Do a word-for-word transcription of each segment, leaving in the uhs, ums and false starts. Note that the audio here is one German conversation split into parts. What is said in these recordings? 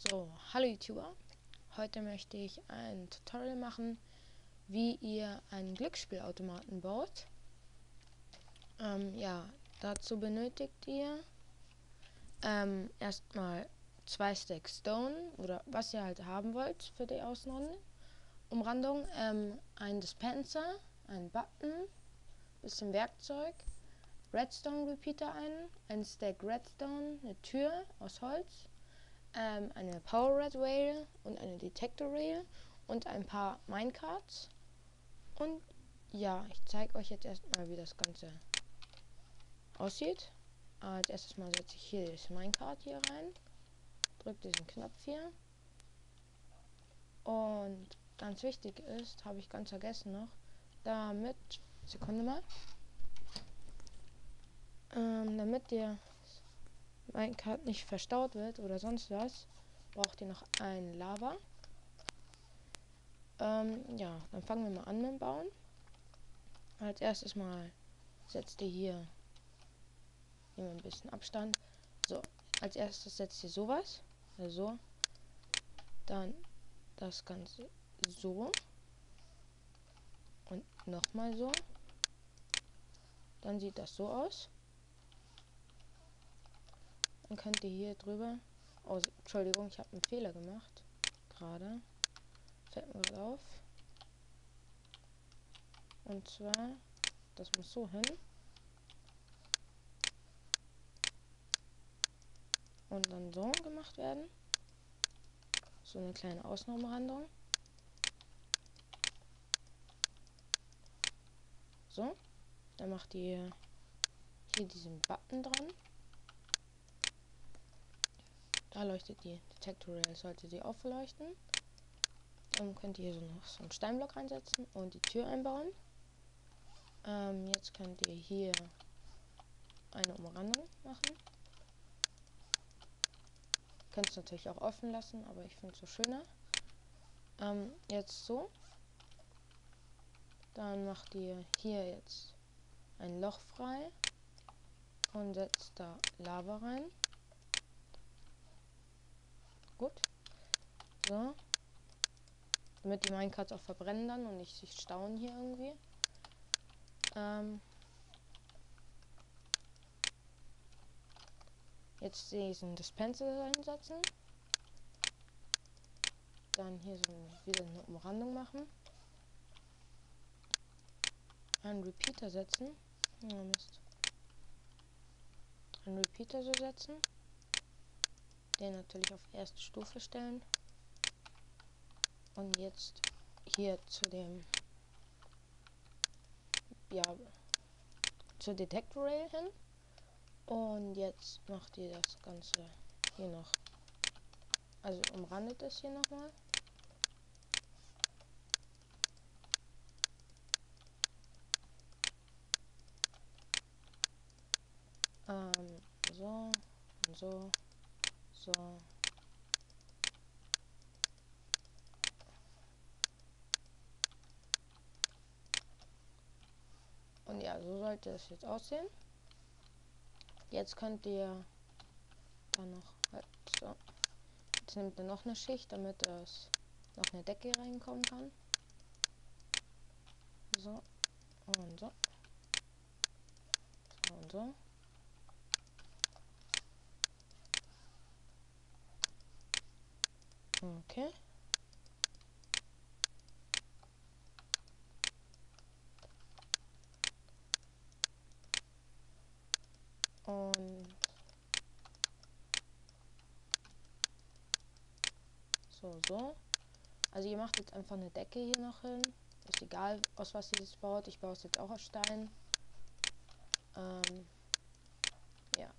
So, hallo YouTuber. Heute möchte ich ein Tutorial machen, wie ihr einen Glücksspielautomaten baut. Ähm, ja, dazu benötigt ihr ähm, erstmal zwei Stacks Stone oder was ihr halt haben wollt für die Außenumrandung. Ähm, ein Dispenser, ein Button, bisschen Werkzeug, Redstone Repeater ein, ein Stack Redstone, eine Tür aus Holz, ähm, eine Power Red Rail und eine Detector Rail und ein paar Minecarts. Und ja, ich zeige euch jetzt erstmal, wie das Ganze aussieht. Als erstes mal setze ich hier das Minecart hier rein, drücke diesen Knopf hier. Und ganz wichtig ist, habe ich ganz vergessen noch, damit, Sekunde mal, ähm, damit der Minecart nicht verstaut wird oder sonst was, braucht ihr noch ein Lava. Ähm, ja, dann fangen wir mal an mit dem Bauen. Als erstes mal setzt ihr hier, nehmen wir ein bisschen Abstand. So, als erstes setzt ihr sowas, also dann das Ganze so und nochmal so. Dann sieht das so aus. Dann könnt ihr hier drüber, oh, Entschuldigung, ich habe einen Fehler gemacht, gerade, fällt mir gerade auf. Und zwar, das muss so hin. Und dann so gemacht werden. So eine kleine Außenumrandung. So. Dann macht ihr hier diesen Button dran. Da leuchtet die Detector Rail, sollte sie aufleuchten. Dann könnt ihr hier so noch so einen Steinblock reinsetzen und die Tür einbauen. Ähm, jetzt könnt ihr hier eine Umrandung machen. Könnt es natürlich auch offen lassen, aber ich finde es so schöner. Ähm, jetzt so. Dann macht ihr hier jetzt ein Loch frei und setzt da Lava rein. Gut. So. Damit die Minecarts auch verbrennen dann und nicht sich stauen hier irgendwie. Ähm, jetzt diesen Dispenser einsetzen. Dann hier so wieder eine Umrandung machen. Einen Repeater setzen. Oh Mist. Einen Repeater so setzen. Den natürlich auf erste Stufe stellen. Und jetzt hier zu dem, ja, zur Detector Rail hin. Und jetzt macht ihr das Ganze hier noch, also umrandet es hier nochmal. Ähm, so, und so, so. Und ja, so sollte es jetzt aussehen. Jetzt könnt ihr dann noch, halt, so. Jetzt nehmt ihr noch eine Schicht, damit es noch eine Decke reinkommen kann. So, und so. So und so. Okay. Und so, so. Also ihr macht jetzt einfach eine Decke hier noch hin. Ist egal, aus was ihr das baut. Ich baue es jetzt auch aus Stein. Ähm, ja.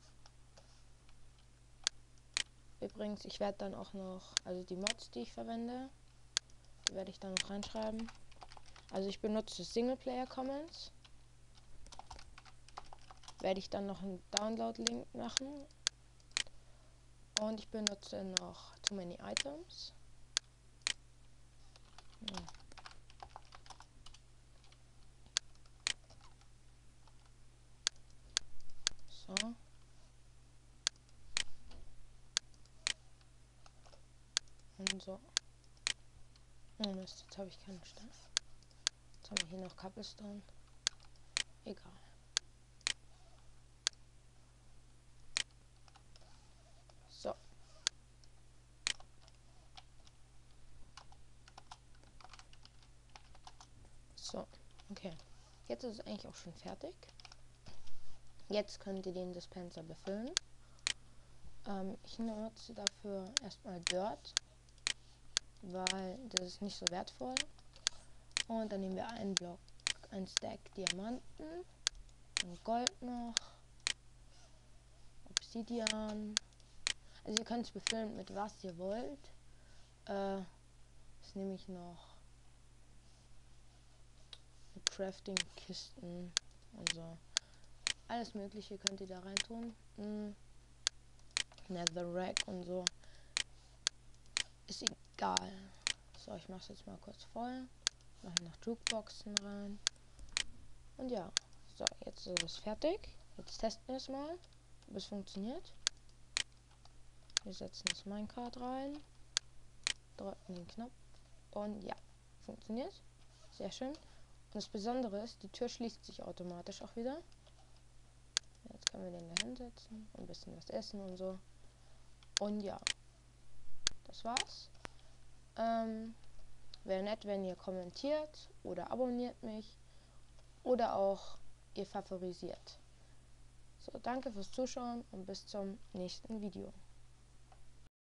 Übrigens, ich werde dann auch noch, also die Mods, die ich verwende, die werde ich dann noch reinschreiben. Also ich benutze Singleplayer Comments. Werde ich dann noch einen Download-Link machen. Und ich benutze noch Too Many Items. Hm. So. So. Oh Mist, jetzt habe ich keinen Stein. Jetzt haben wir hier noch Cobblestone. Egal. So. So, okay. Jetzt ist es eigentlich auch schon fertig. Jetzt könnt ihr den Dispenser befüllen. Ähm, ich nutze dafür erstmal Dirt, weil das ist nicht so wertvoll. Und dann nehmen wir einen Block, einen Stack Diamanten, und Gold noch, Obsidian. Also ihr könnt es befüllen mit was ihr wollt. Äh, jetzt nehme ich noch Crafting-Kisten und so. Alles mögliche könnt ihr da rein tun. Hm. Netherrack und so. Ist egal. So, ich mache es jetzt mal kurz voll. Mache noch Jukeboxen rein. Und ja. So, jetzt ist es fertig. Jetzt testen wir es mal, ob es funktioniert. Wir setzen das Minecart rein. Drücken den Knopf. Und ja, funktioniert. Sehr schön. Und das Besondere ist, die Tür schließt sich automatisch auch wieder. Jetzt können wir den da hinsetzen. Ein bisschen was essen und so. Und ja. Das war's. Ähm, wäre nett, wenn ihr kommentiert oder abonniert mich. Oder auch ihr favorisiert. So, danke fürs Zuschauen und bis zum nächsten Video.